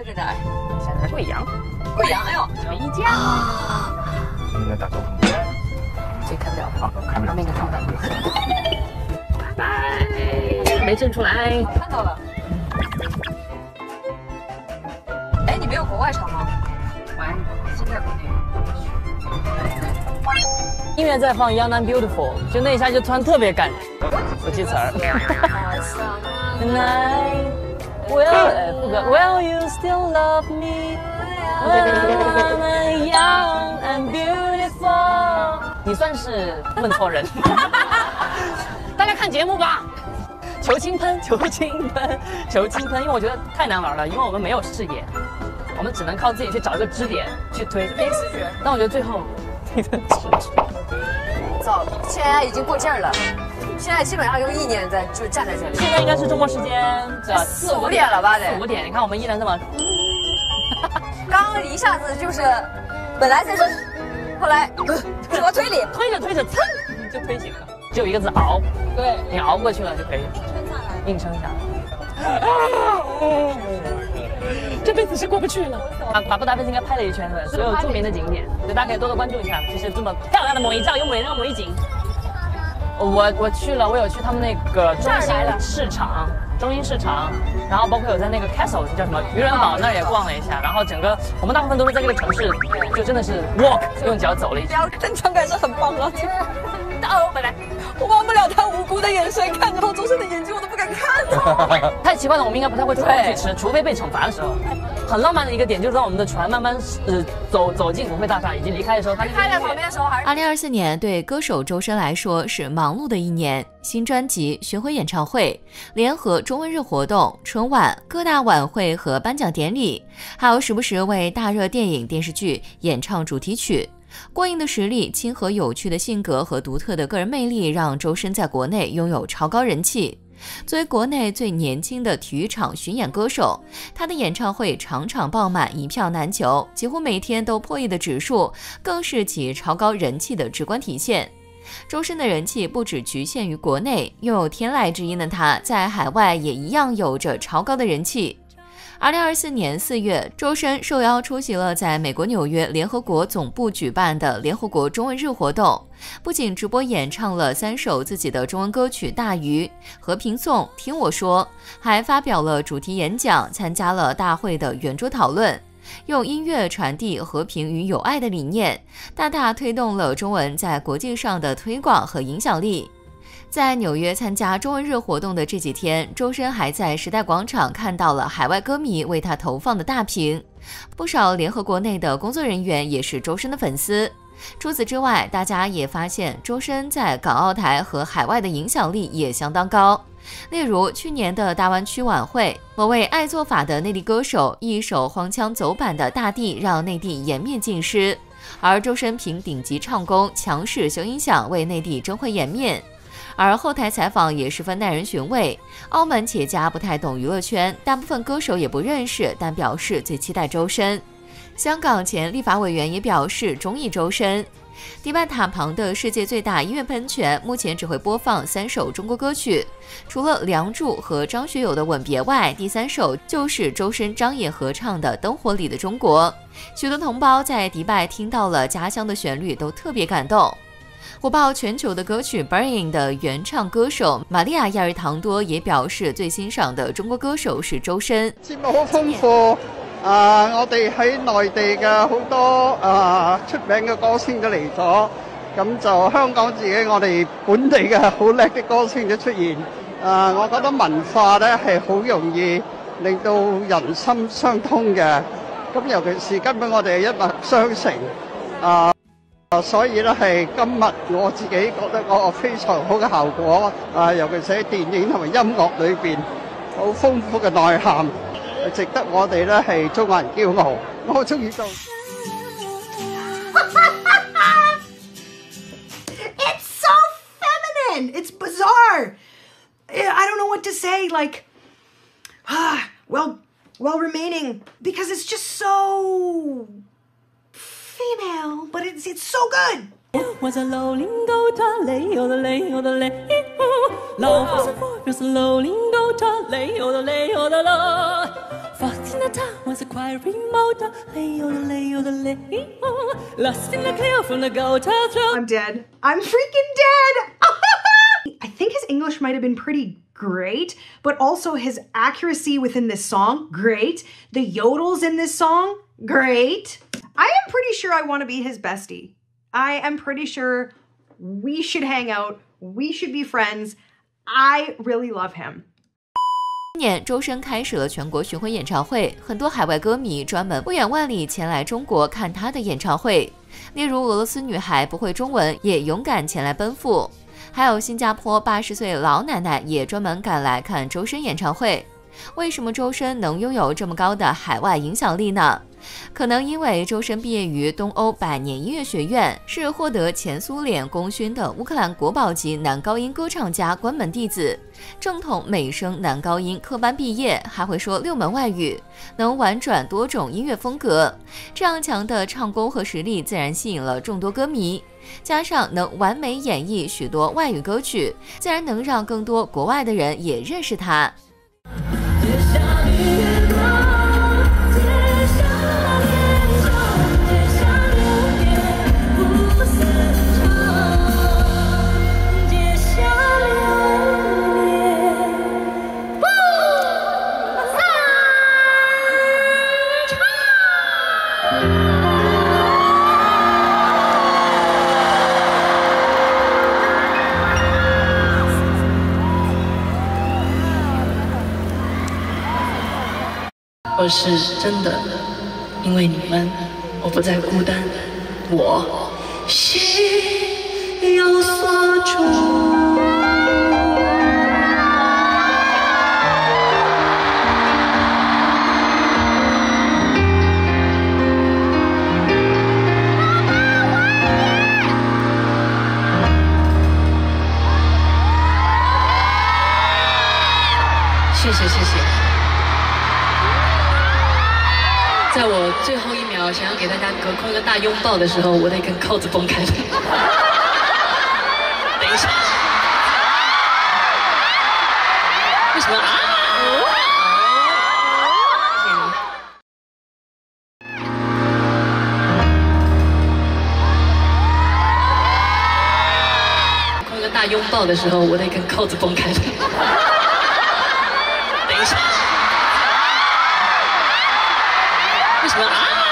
在哪儿？ 现在贵阳。 贵阳，哎呦， 回家。 应该打招呼。 这看不了， 好，看不了， 那个看不了。 拜拜，没挣出来。 看到了。哎，你没有国外场吗？ 玩。 现在国内。 音乐在放《Young and Beautiful》，就那一下就突然特別感人，不記詞兒。Will you still love me when I'm young and beautiful？ 你算是问错人。大家看节目吧。求轻喷，求轻喷，求轻喷，因为我觉得太难玩了，因为我们没有视野，我们只能靠自己去找一个支点去推。 没视觉。 但我觉得最后。 早，现在已经过劲儿了，现在基本上有1年就站在这里。 现在应该是中国时间 4、5点了吧？得 4、5点，你看我们依然这么。 刚一下子就是，本来在这，后来左推里推着推着，噌就推醒了。只有一个字熬，对，你熬过去了就可以硬撑下来。这辈子是过不去了。把布达佩斯应该拍了一圈的，所有著名的景点，所以大家可以多多关注一下。就是这么漂亮的美照，有美人美景。我去了，我有去他们那个中心市场，然后包括有在那个 castle 叫什么渔人堡那儿也逛了一下，然后整个我们大部分都是在这个城市，就真的是 walk 用脚走了一圈。 登场感是很棒啊！本来我忘不了他无辜的眼神，看着后周深的眼睛我都不敢看。 太奇怪了，我们应该不太会主动去吃，除非被惩罚的时候。很浪漫的一个点就是当我们的船慢慢走进国会大厦以及离开的时候，他开在旁边的时候还是。 2024年对歌手周深来说是忙碌的一年，新专辑、巡回演唱会、联合中文日活动、春晚、各大晚会和颁奖典礼，还有时不时为大热电影、电视剧演唱主题曲。过硬的实力、亲和有趣的性格和独特的个人魅力，让周深在国内拥有超高人气。作为国内最年轻的体育场巡演歌手，他的演唱会场场爆满，一票难求，几乎每天都破亿的指数，更是其超高人气的直观体现。周深的人气不只局限于国内，拥有天籁之音的他，在海外也一样有着超高的人气。2024年4月，周深受邀出席了在美国纽约联合国总部举办的联合国中文日活动，不仅直播演唱了3首自己的中文歌曲《大鱼》《和平颂》《听我说》，还发表了主题演讲，参加了大会的圆桌讨论，用音乐传递和平与友爱的理念，大大推动了中文在国际上的推广和影响力。在纽约参加中文日活动的这几天，周深还在时代广场看到了海外歌迷为他投放的大屏，不少联合国内的工作人员也是周深的粉丝。除此之外，大家也发现周深在港澳台和海外的影响力也相当高。例如去年的大湾区晚会，某位爱做法的内地歌手一首荒腔走板的《大地》让内地颜面尽失，而周深凭顶级唱功、强势修音响为内地争回颜面。而后台采访也十分耐人寻味，澳门企业家不太懂娱乐圈，大部分歌手也不认识，但表示最期待周深。香港前立法委员也表示中意周深。迪拜塔旁的世界最大音乐喷泉目前只会播放3首中国歌曲，除了梁祝和张学友的《吻别》外，第3首就是周深张也合唱的《灯火里的中国》。许多同胞在迪拜听到了家乡的旋律，都特别感动。火爆全球的歌曲《Burning》的原唱歌手玛利亚·亚瑞唐多也表示，最欣賞的中國歌手是周深。 節目好豐富，我哋喺內地嘅好多出名嘅歌星都嚟咗，咁就香港自己我哋本地嘅好叻嘅歌星都出現。我覺得文化咧係好容易令到人心相通嘅，咁尤其是根本我哋一脈相承。所以咧係今日我自己覺得個非常好嘅效果，尤其是喺電影同埋音樂裏邊好豐富嘅內涵，值得我哋咧係中國人驕傲。我好中意做。 It's so feminine. It's bizarre. I don't know what to say. Like, while remaining, because it's just so female, but it's so good. 我在楼林沟，他累，我的累，我的累。 老夫子夫表示楼林高塔，累哟的累哟的啦。Fast in the town was a quiet remote,累哟的累哟的累哟。Lost in the clear from the goat throat. I'm dead. I'm freaking dead. I think his English might have been pretty great, but also his accuracy within this song, great. The yodels in this song, great. I am pretty sure I want to be his bestie. I am pretty sure we should hang out. We should be friends. I really love him. 今年周深开始了全国巡回演唱会，很多海外歌迷专门不远万里前来中国看他的演唱会。例如俄罗斯女孩不会中文也勇敢前来奔赴，还有新加坡80岁老奶奶也专门赶来看周深演唱会。为什么周深能拥有这么高的海外影响力呢？可能因为周深毕业于东欧百年音乐学院，是获得前苏联功勋的乌克兰国宝级男高音歌唱家关门弟子，正统美声男高音科班毕业，还会说6门外语，能婉转多种音乐风格。这样强的唱功和实力自然吸引了众多歌迷，加上能完美演绎许多外语歌曲，自然能让更多国外的人也认识他。 我是真的，因为你们，我不再孤单，我心有所住。谢谢谢谢。在我最后一秒想要给大家隔空一个大拥抱的时候，我的一根扣子崩开了。等一下，为什么啊？谢谢你。空一个大拥抱的时候，我的一根扣子崩开了。等一下。为什么啊？